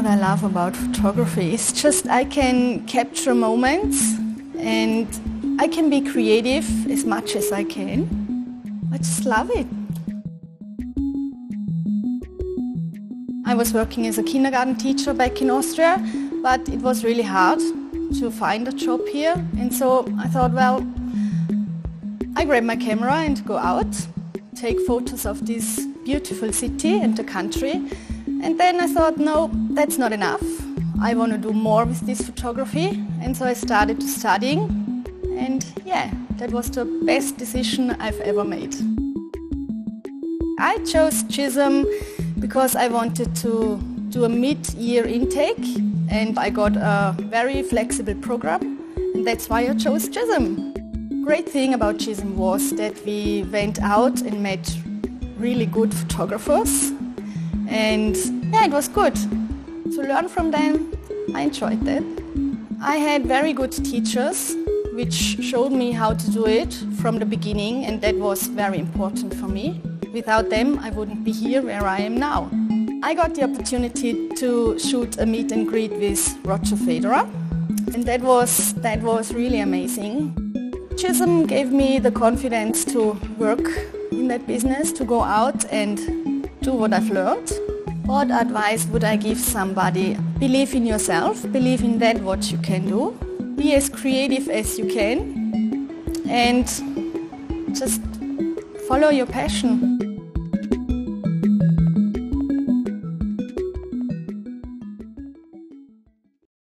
what I love about photography. It's just I can capture moments and I can be creative as much as I can. I just love it. I was working as a kindergarten teacher back in Austria, but it was really hard to find a job here. And so I thought, well, I grab my camera and go out, take photos of this beautiful city and the country. And then I thought, no, that's not enough. I want to do more with this photography. And so I started studying. And yeah, that was the best decision I've ever made. I chose Chisholm because I wanted to do a mid-year intake, and I got a very flexible program, and that's why I chose Chisholm. Great thing about Chisholm was that we went out and met really good photographers, and yeah, it was good to learn from them. I enjoyed that. I had very good teachers which showed me how to do it from the beginning, and that was very important for me. Without them, I wouldn't be here where I am now. I got the opportunity to shoot a meet and greet with Roger Federer, and that was really amazing. Chisholm gave me the confidence to work in that business, to go out and do what I've learned. What advice would I give somebody? Believe in yourself, believe in that what you can do. Be as creative as you can and just follow your passion.